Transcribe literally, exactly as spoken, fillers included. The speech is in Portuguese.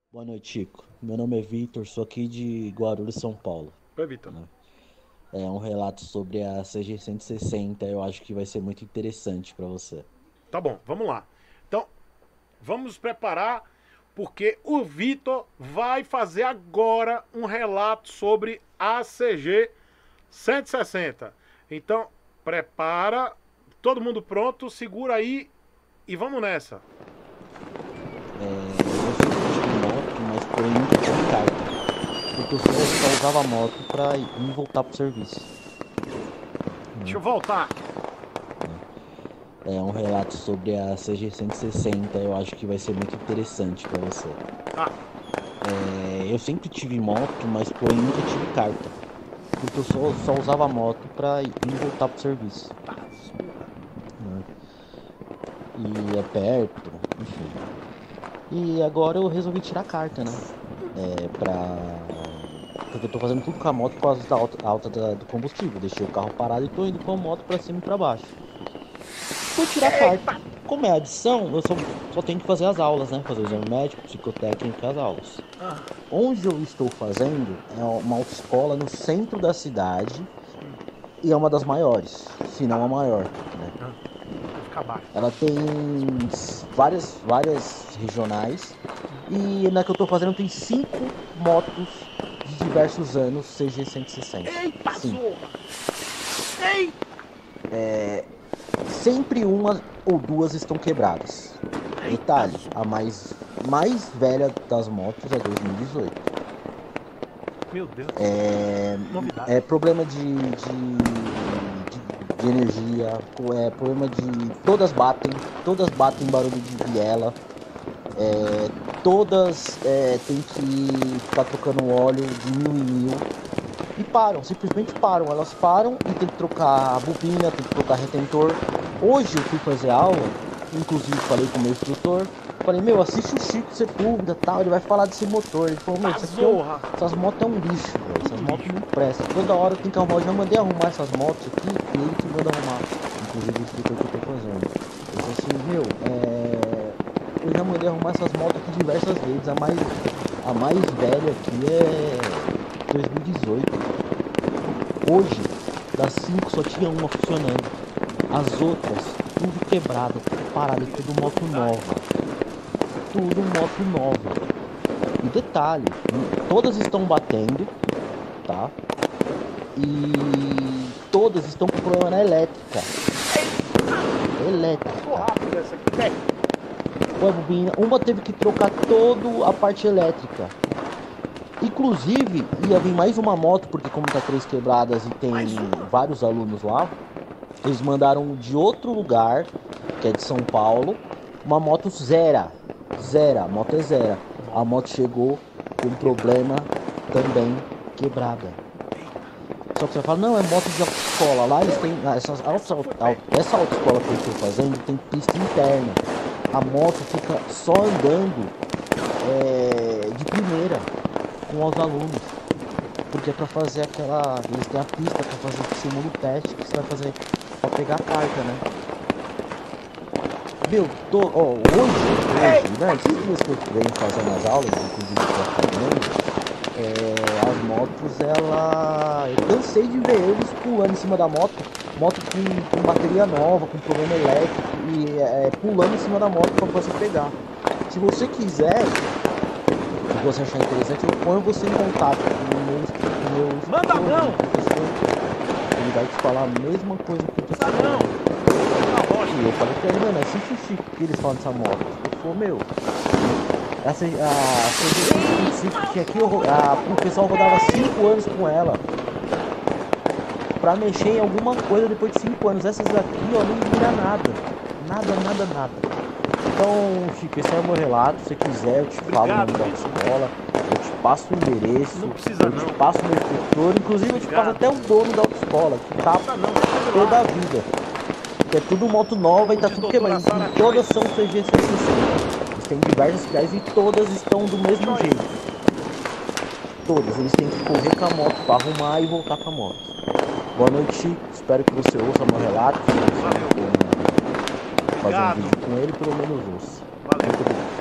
Boa noite, Chico. Meu nome é Vitor, sou aqui de Guarulhos, São Paulo, Oi, Vitor. né? É um relato sobre a C G cento e sessenta, eu acho que vai ser muito interessante para você. Tá bom, vamos lá. Então, vamos nos preparar, porque o Vitor vai fazer agora um relato sobre a C G cento e sessenta. Então, prepara, todo mundo pronto, segura aí e vamos nessa. É, eu sempre tive moto, mas porém nunca tive carta, porque eu só, só usava moto para ir e voltar pro serviço, Deixa né? eu voltar. Né? É um relato sobre a C G cento e sessenta, eu acho que vai ser muito interessante para você. Tá, É, eu sempre tive moto, mas porém nunca tive carta, porque eu só, só usava moto para ir e voltar pro serviço, tá. né? E é perto, enfim. E agora eu resolvi tirar a carta, né? É pra. Porque eu tô fazendo tudo com a moto por causa da alta, alta da- do combustível. Deixei o carro parado e tô indo com a moto pra cima e pra baixo. Fui tirar a carta. Como é adição, eu só, só tenho que fazer as aulas, né? Fazer o exame médico, psicotécnico e as aulas. Onde eu estou fazendo é uma autoescola no centro da cidade e é uma das maiores, se não a maior, né? Vou ficar baixo. Ela tem várias, várias regionais e na que eu tô fazendo tem cinco motos de diversos anos C G cento e sessenta. Eita, Cinco. zorra! Ei! Sempre uma ou duas estão quebradas. Eita, Detalhe, a zorra! mais, mais velha das motos é dois mil e dezoito. Meu Deus, É, novidade. é problema de, de, de, de energia, é problema de. Todas batem, todas batem barulho de biela. É, todas é, tem que ficar trocando óleo de mil em mil e param, simplesmente param. Elas param e tem que trocar a bobina, tem que trocar retentor. Hoje eu fui fazer aula, inclusive falei com o meu instrutor, falei, meu, assiste o Chico Sepúlveda, tal, ele vai falar desse motor. Ele falou, meu, Tá isso aqui é um, zorra! essas motos é um lixo, velho. Essas Tudo motos lixo. não prestam. Toda hora tem que arrumar, eu já mandei arrumar essas motos aqui, e ele que manda arrumar. Inclusive o instrutor que eu tô fazendo. Eu falei assim, meu, é... eu já mandei arrumar essas motos aqui diversas vezes. A mais, a mais velha aqui é dois mil e dezoito. Hoje, das cinco só tinha uma funcionando. As outras, tudo quebrado, tudo parado, tudo moto nova. Tudo moto nova. E detalhe, todas estão batendo, tá? E todas estão com problema na elétrica. Passou Elétrica. rápido essa aqui. Pé. Foi a bobina. Uma teve que trocar toda a parte elétrica. Inclusive, ia vir mais uma moto, porque como tá três quebradas e tem Mais uma? vários alunos lá, eles mandaram de outro lugar, que é de São Paulo, uma moto zero. Zero, a moto é zero. A moto chegou com problema também quebrada. Só que você fala, não, é moto de autoescola. Lá eles têm. Essas, autos, auto, essa autoescola que eu estou fazendo tem pista interna. A moto fica só andando é, de primeira com os alunos. Porque é pra fazer aquela. Eles têm a pista pra fazer o segundo teste que você vai fazer pra pegar a carta, né? Meu, tô, ó, hoje, hoje, né? Esses dias que eu venho fazendo as aulas, inclusive tô fazendo, é, as motos, ela. Eu cansei de ver eles pulando em cima da moto, moto com, com bateria nova, com problema elétrico, e é, pulando em cima da moto pra você pegar. Se você quiser, se você achar interessante, eu ponho você em contato com o meu, com o meu Manda instrutor, não! meu professor. Ele vai te falar a mesma coisa que eu tô te Manda não! falando. Tá rocha. E eu falei pra ele, mano, assiste o Chico que eles falam dessa moto. Ele falou, meu, essa, a C G cento e vinte e cinco que aqui eu ro- a, o pessoal rodava cinco anos com ela. Pra mexer em alguma coisa depois de cinco anos. Essas daqui, ó, não vira nada. Nada, nada, nada. Então, Chico, esse é o meu relato. Se você quiser, eu te falo o Obrigado, nome da Vitor. autoescola, eu te passo o endereço, Não precisa eu não. te passo o meu instrutor, inclusive eu te passo Obrigado. até o dono da autoescola, que Não tá precisa não. Pode ir toda a lá. vida. Que é tudo moto nova e Como tá diz tudo doutora quebrando. Sara E todas Joyce. são C G cento e sessenta. Eles têm diversas cidades e todas estão do mesmo Joyce. jeito. Todas. Eles têm que correr com a moto para arrumar e voltar com a moto. Boa noite, Chico. Espero que você ouça meu relato. Se você não Valeu. for fazer um Obrigado. vídeo com ele, pelo menos ouça. Valeu. Muito obrigado.